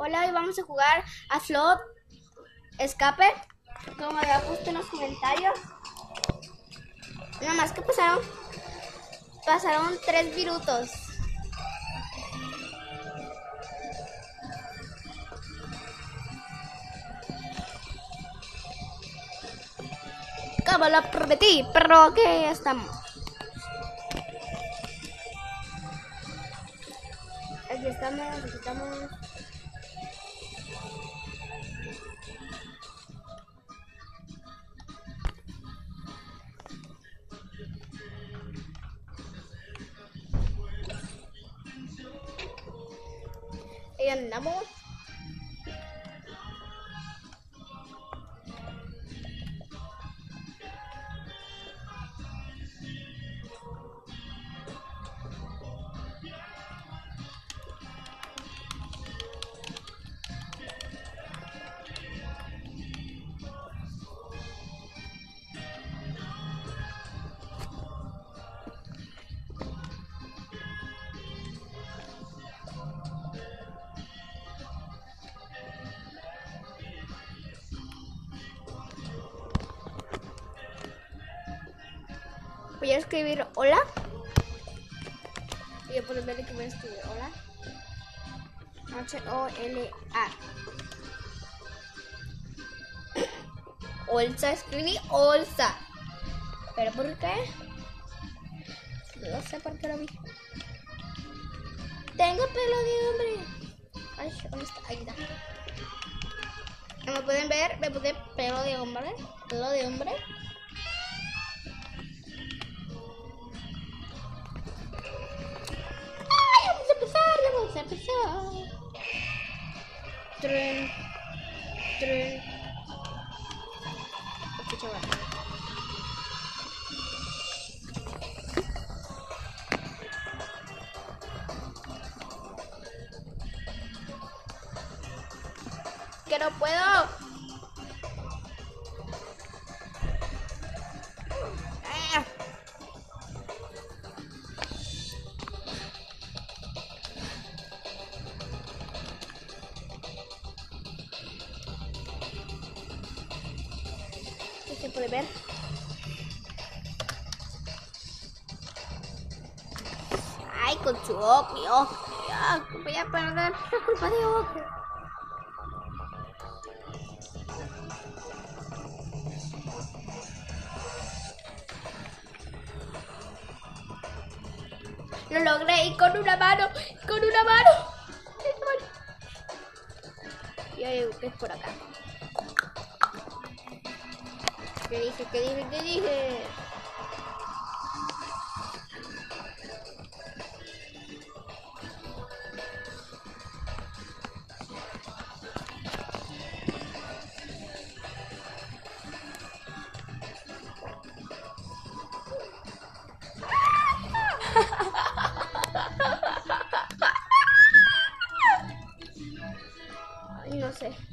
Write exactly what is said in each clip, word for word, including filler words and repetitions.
Hola, hoy vamos a jugar a Flood Escape, como había puesto en los comentarios. Nada más que pasaron, pasaron tres minutos. Como lo prometí, pero aquí estamos. Aquí estamos, aquí estamos. Ahí andamos. Voy a escribir hola. Y ya pueden ver que voy a escribir hola. H O L A. Olsa, escribí Olsa. ¿Pero por qué? No sé por qué lo vi. Tengo pelo de hombre. Ay, ¿dónde está? Ahí está. ¿Me pueden ver? Me puse pelo de hombre. Pelo de hombre. ¡Ay! Vamos a empezar, vamos a empezar. Tren. Tren. Escucha, bueno. Que no puedo. Ah. ¿Qué se puede ver? Ay, con su ojo, mi ojo. Ya, voy a perder la culpa de ojo. Lo logré y con una mano, con una mano. Y hay que es por acá. ¿Qué dije? ¿Qué dije? ¿Qué dije? Ay, no sé.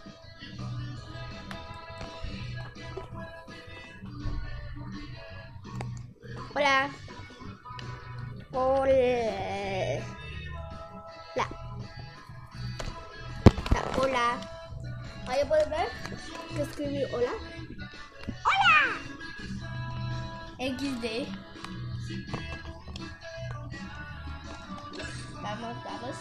Hola. Hola. La. La. Hola. Ahí puedes ver que escribí hola. ¡Hola! equis de. Vamos, vamos.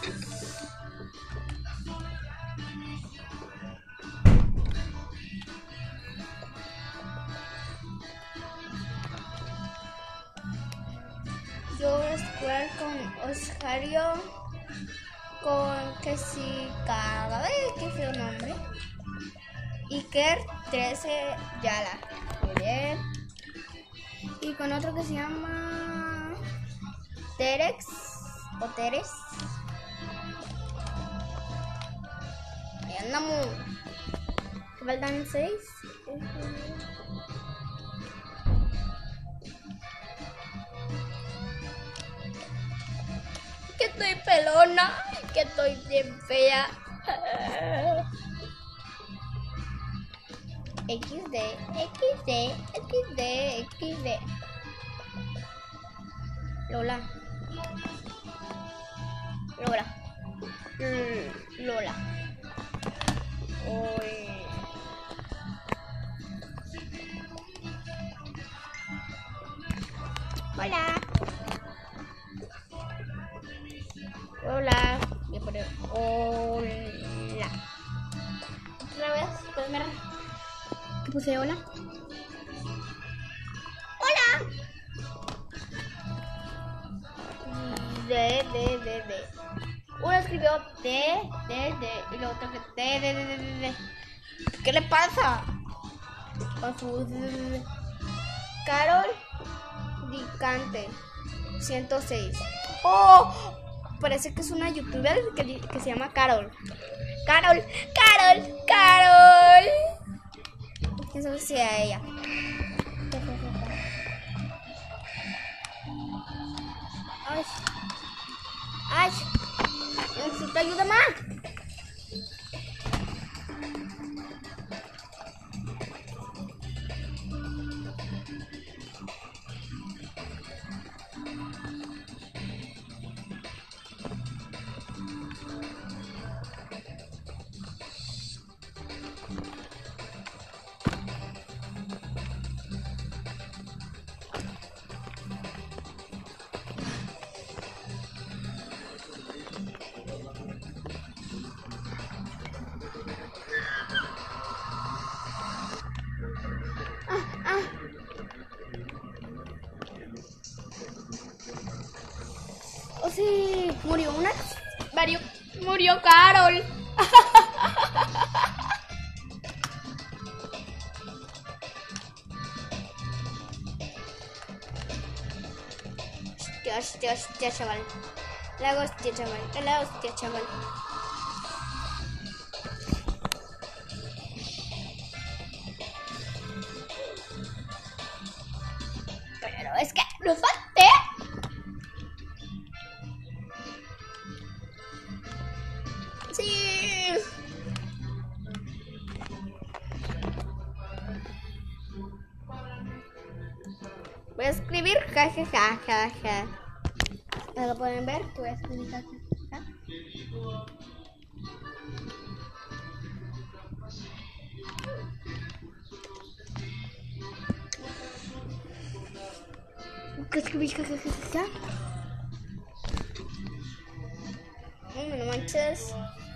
Yo voy a jugar con Oscario, con que si cada vez que fue un nombre. Iker trece Yala. Muy bien. Y con otro que se llama Terex o Teres. Ahí andamos. Que faltan seis. Que estoy pelona, que estoy bien fea. equis de, equis de, equis de, equis de. Lola. Lola. Lola. hola. Otra vez, pues mira. ¿Qué puse hola? Hola. De, de, de, de. Uno escribió de, de, de. Y luego otro que de, de, de, de, de, de. ¿Qué le pasa? Con su de, de, de. Carol Dicante ciento seis. Oh, parece que es una youtuber que, que se llama Carol. Carol, Carol, Carol. ¿Quién sabe si a ella? Ay, ay, necesito ayuda más. Oh, sí, murió una. Murió, murió Carol. Hostia, hostia, hostia, chaval. La hostia, chaval. La hostia, chaval. Pero es que lo falté. Sí. Voy a escribir ja ja ja ja ja. ¿Me lo pueden ver? Voy a escribir ja ja ja. ¿Qué escribí ja ja ja ja? No, no manches.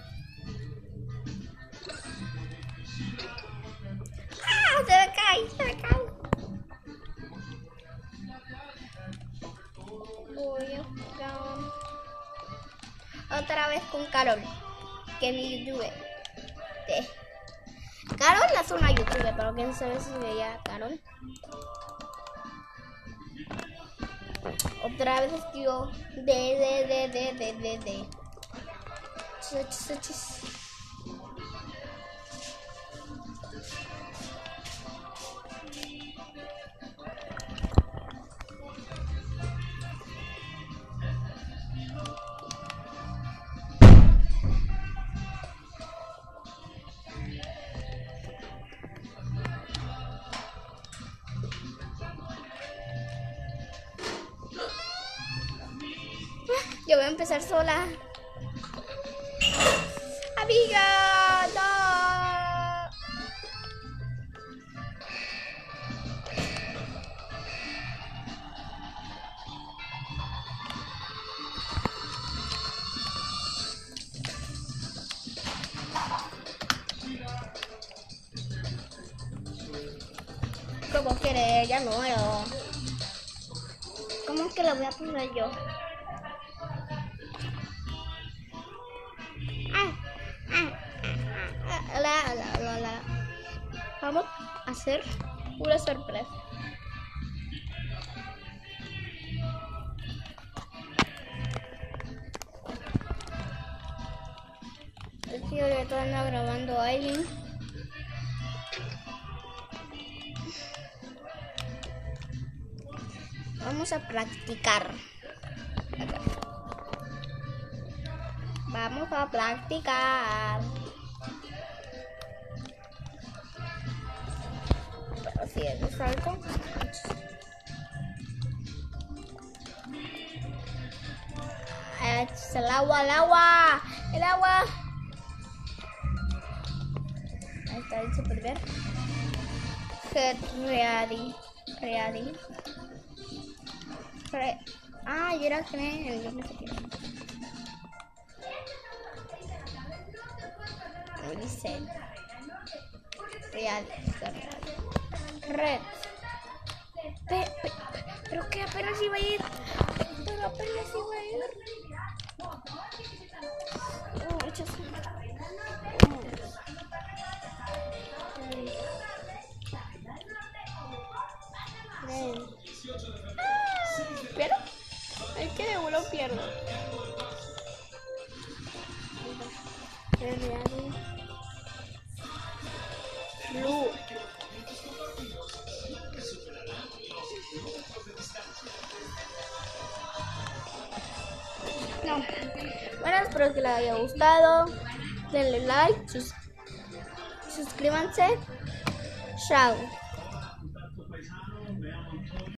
¡Ah! Se me cae, se me cae. Voy a jugar otra vez con Carol, que mi youtuber. Carol es una youtuber, pero quién sabe si veía Carol. Otra vez escribo de, de, de, de, de, de, de. Chis, chis, chis. Yo voy a empezar sola. Amiga, no. ¿Cómo quiere? Ya no. ¿Cómo que la voy a poner yo? La, la, la, la. Vamos a hacer una sorpresa. Estoy ahorita ando grabando a alguien. Vamos a practicar. Vamos a practicar. Pero si es algo. Es el agua, el agua, el agua. Ahí está el super ver. Get ready, ready. Ah, y era que yo me sé. dice. Real. Red. Pe, pe, pero que apenas iba a ir. Pero apenas iba a ir. Oh, yo soy... Red. Ah, pero es que de uno pierdo. Real. Blue. No. Bueno, espero que les haya gustado. Denle like, sus suscríbanse. Chao.